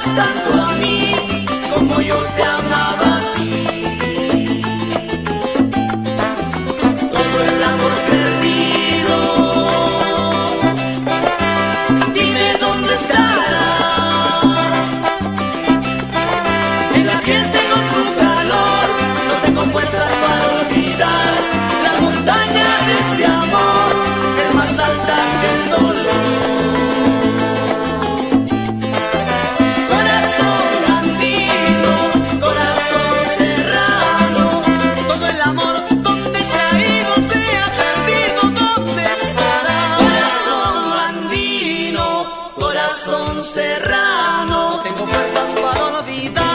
tanto a mí como yo te amaba a ti. Todo el amor perdido, dime dónde estarás. En la piel tengo tu calor, no tengo fuerzas para olvidar. La montaña de este amor es más alta que el dolor. Serrano, no tengo fuerzas para olvidar.